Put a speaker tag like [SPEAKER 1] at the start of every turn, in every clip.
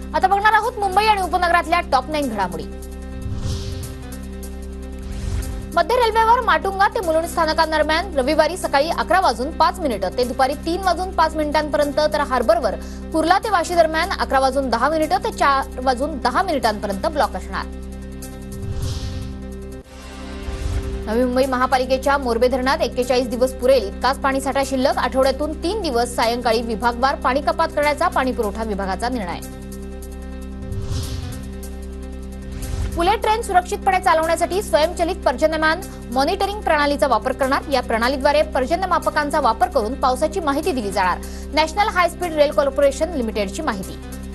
[SPEAKER 1] आता बघणार आहोत मुंबई आणि उपनगरातल्या टॉप 9 घडामोडी। मध्य रेल्वेवर माटुंगा ते मुलुंड स्थानकांदरम्यान रविवारी सकाळी 11:05 ते दुपारी 3:10 तर हार्बरवर कुर्ला ते वाशी दरम्यान 11:10 ते 4:10 ब्लॉक असणार। नवी मुंबई महापालिकेच्या मोरबे धरणात 41 दिवस पुरेल इतकाच पाणीसाठा शिल्लक। आठवड्यातून 3 दिवस सायंकाळी विभागवार पाणी कपात करण्याचा पाणीपुरवठा विभागाचा निर्णय। बुलेट ट्रेन सुरक्षितपणे चालवण्यासाठी स्वयंचलित पर्जन्यमान मॉनिटरिंग प्रणालीचा वापर करणार। या प्रणालीद्वारे पर्जन्यमापकांचा वापर करून पावसाची माहिती दिली जाणार। National High Speed Rail Corporation लिमिटेडची माहिती।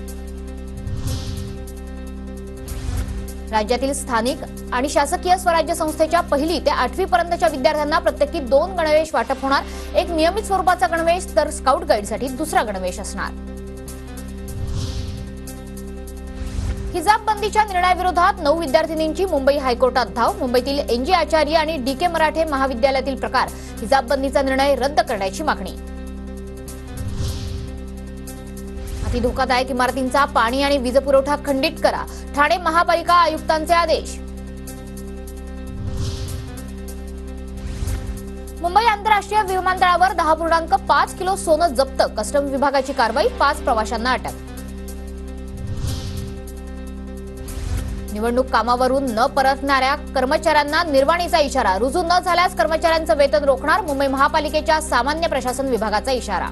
[SPEAKER 1] राज्यातील स्थानिक आणि शासकीय स्वराज्य संस्थेच्या 1ली ते 8वी पर्यंतच्या विद्यार्थ्यांना प्रत्येकी 2 गणवेश वाटप होणार। एक नियमित स्वरूपाचा गणवेश तर स्काउट गाईडसाठी दुसरा गणवेश असणार। हिजाब बंदीच्या निर्णयाविरोधात 9 विद्यार्थिनींची मुंबई हायकोर्टात धाव। मुंबईतील एनजी आचार्य आणि डीके मराठे महाविद्यालयातील प्रकार हिजाब बंदीचा निर्णय रद्द करण्याची मागणी। अति धोकादायक इमारतींचा पाणी आणि वीज पुरवठा खंडित करा, ठाणे महापालिका आयुक्तांचे आदेश। मुंबई आंतरराष्ट्रीय विमानतळावर 10.5 किलो सोनं जप्त, कस्टम विभागाची कारवाई, 5 प्रवाशांना अटक। निवडणूक कामावरून न परतणाऱ्या कर्मचाऱ्यांना निर्वाणीचा इशारा, रुजू न झाल्यास कर्मचाऱ्यांचं वेतन रोखणार, मुंबई महापालिकेच्या सामान्य प्रशासन विभागाचा इशारा।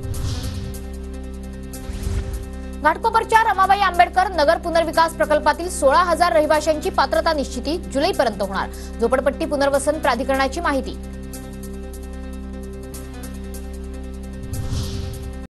[SPEAKER 1] घाटकोपरच्या रमाबाई आंबेडकर नगर पुनर्विकास प्रकल्पातील 16,000 रहिवाशांची पात्रता निश्चिती जुलैपर्यंत होणार। झोपडपट्टी पुनर्वसन प्राधिकरणाची माहिती।